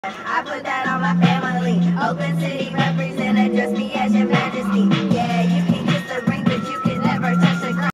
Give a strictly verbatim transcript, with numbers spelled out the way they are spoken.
I put that on my family. Oakland City.